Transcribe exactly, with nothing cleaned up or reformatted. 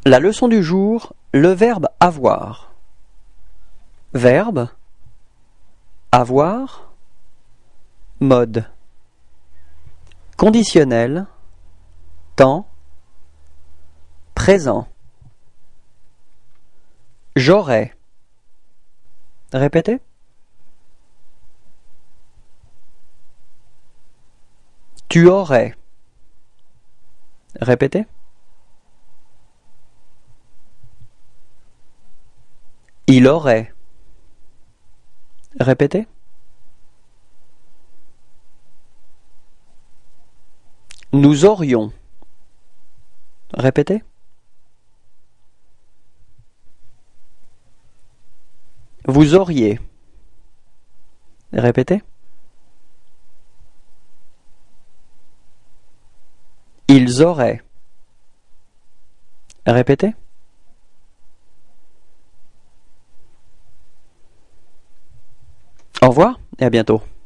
La leçon du jour, le verbe avoir. Verbe, avoir, mode. Conditionnel, temps, présent. J'aurais. Répétez. Tu aurais. Répétez. Il aurait. Répétez. Nous aurions. Répétez. Vous auriez. Répétez. Ils auraient. Répétez. Au revoir et à bientôt.